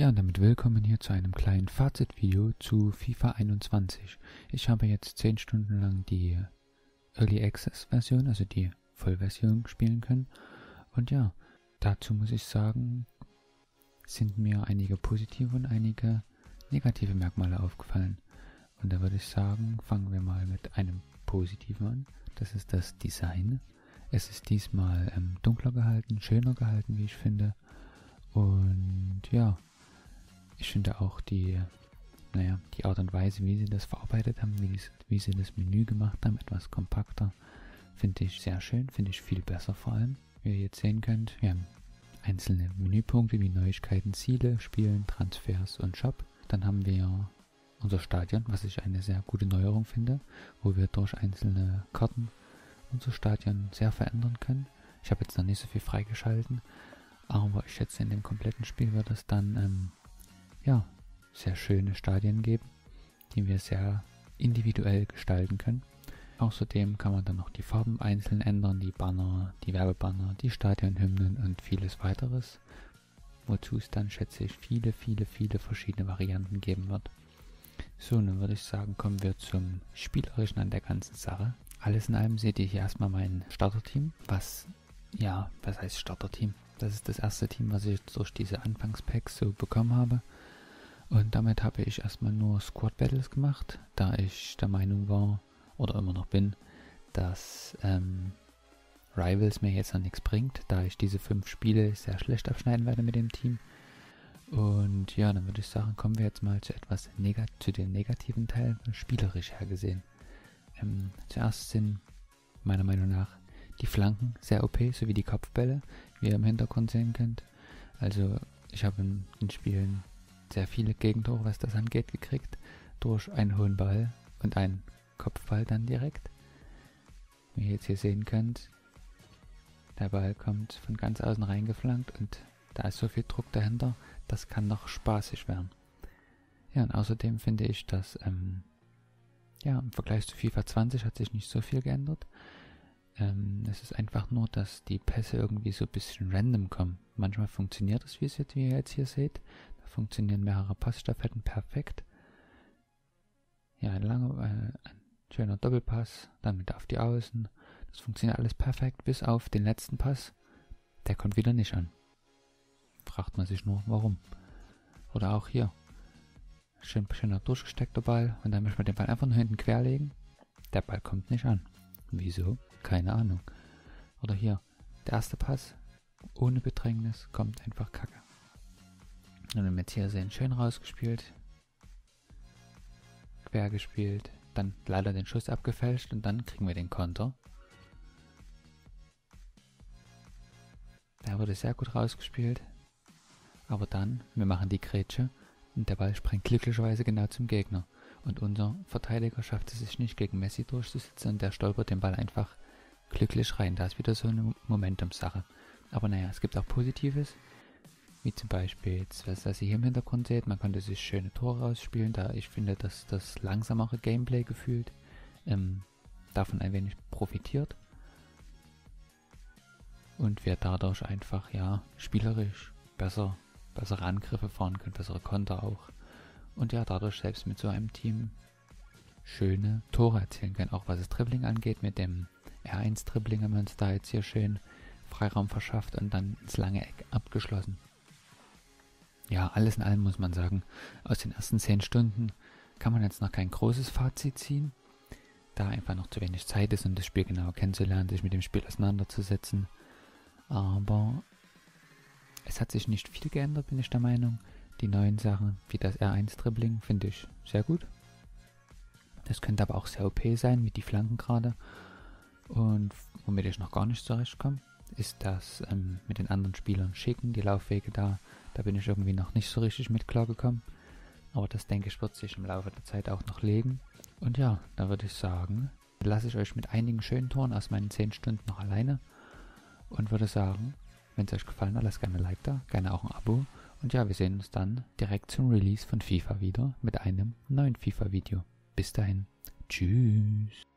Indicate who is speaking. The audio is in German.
Speaker 1: Ja, und damit willkommen hier zu einem kleinen Fazitvideo zu FIFA 21. Ich habe jetzt 10 Stunden lang die Early Access Version, also die Vollversion spielen können. Und ja, dazu muss ich sagen, sind mir einige positive und einige negative Merkmale aufgefallen. Und da würde ich sagen, fangen wir mal mit einem positiven an. Das ist das Design. Es ist diesmal dunkler gehalten, schöner gehalten, wie ich finde. Und ja, ich finde auch die Art und Weise, wie sie das verarbeitet haben, wie sie das Menü gemacht haben, etwas kompakter, finde ich sehr schön, finde ich viel besser vor allem. Wie ihr jetzt sehen könnt, wir haben einzelne Menüpunkte wie Neuigkeiten, Ziele, Spielen, Transfers und Shop. Dann haben wir unser Stadion, was ich eine sehr gute Neuerung finde, wo wir durch einzelne Karten unser Stadion sehr verändern können. Ich habe jetzt noch nicht so viel freigeschalten, aber ich schätze, in dem kompletten Spiel wird es dann sehr schöne Stadien geben, die wir sehr individuell gestalten können. Außerdem kann man dann noch die Farben einzeln ändern, die Banner, die Werbebanner, die Stadionhymnen und vieles weiteres, wozu es dann, schätze ich, viele verschiedene Varianten geben wird. So, nun würde ich sagen, kommen wir zum Spielerischen an der ganzen Sache. Alles in allem seht ihr hier erstmal mein Starterteam, was heißt Starterteam? Das ist das erste Team, was ich durch diese Anfangspacks so bekommen habe. Und damit habe ich erstmal nur Squad Battles gemacht, da ich der Meinung war, oder immer noch bin, dass Rivals mir jetzt noch nichts bringt, da ich diese 5 Spiele sehr schlecht abschneiden werde mit dem Team. Und ja, dann würde ich sagen, kommen wir jetzt mal zu zu den negativen Teilen, spielerisch hergesehen. Zuerst sind meiner Meinung nach die Flanken sehr OP, sowie die Kopfbälle, wie ihr im Hintergrund sehen könnt. Also ich habe in den Spielen sehr viele Gegentore, was das angeht, gekriegt, durch einen hohen Ball und einen Kopfball dann direkt. Wie ihr jetzt hier sehen könnt, der Ball kommt von ganz außen reingeflankt und da ist so viel Druck dahinter, das kann noch spaßig werden. Ja, und außerdem finde ich, dass im Vergleich zu FIFA 20 hat sich nicht so viel geändert. Es ist einfach nur, dass die Pässe irgendwie so ein bisschen random kommen. Manchmal funktioniert es, wie ihr jetzt hier seht. Da funktionieren mehrere Passstaffetten perfekt. Ja, ein schöner Doppelpass, dann wieder auf die Außen. Das funktioniert alles perfekt, bis auf den letzten Pass. Der kommt wieder nicht an. Fragt man sich nur, warum. Oder auch hier. Schöner durchgesteckter Ball und dann möchte man den Ball einfach nur hinten querlegen. Der Ball kommt nicht an. Wieso? Keine Ahnung. Oder hier, der erste Pass, ohne Bedrängnis, kommt einfach kacke. Und wenn wir jetzt hier sehen, schön rausgespielt, quer gespielt, dann leider den Schuss abgefälscht und dann kriegen wir den Konter. Der wurde sehr gut rausgespielt, aber dann, wir machen die Grätsche und der Ball springt glücklicherweise genau zum Gegner. Und unser Verteidiger schafft es sich nicht gegen Messi durchzusetzen und der stolpert den Ball einfach glücklich rein. Da ist wieder so eine Momentumsache. Aber naja, es gibt auch Positives, wie zum Beispiel jetzt, was ihr hier im Hintergrund seht, man konnte sich schöne Tore rausspielen, da ich finde, dass das langsamere Gameplay gefühlt davon ein wenig profitiert. Und wir dadurch einfach, spielerisch bessere Angriffe fahren können, bessere Konter auch. Und ja, dadurch selbst mit so einem Team schöne Tore erzielen können. Auch was das Dribbling angeht, mit dem R1-Dribbling haben wir uns da jetzt hier schön Freiraum verschafft und dann ins lange Eck abgeschlossen. Ja, alles in allem muss man sagen, aus den ersten 10 Stunden kann man jetzt noch kein großes Fazit ziehen, da einfach noch zu wenig Zeit ist, um das Spiel genauer kennenzulernen, sich mit dem Spiel auseinanderzusetzen. Aber es hat sich nicht viel geändert, bin ich der Meinung. Die neuen Sachen, wie das R1-Dribbling, finde ich sehr gut. Das könnte aber auch sehr OP sein, wie die Flanken gerade. Und womit ich noch gar nicht zurechtkomme, ist das mit den anderen Spielern schicken, die Laufwege da bin ich irgendwie noch nicht so richtig mit klargekommen. Aber das, denke ich, wird sich im Laufe der Zeit auch noch legen. Und ja, da würde ich sagen, lasse ich euch mit einigen schönen Toren aus meinen 10 Stunden noch alleine. Und würde sagen, wenn es euch gefallen hat, lasst gerne ein Like da, gerne auch ein Abo. Und ja, wir sehen uns dann direkt zum Release von FIFA wieder mit einem neuen FIFA-Video. Bis dahin. Tschüss.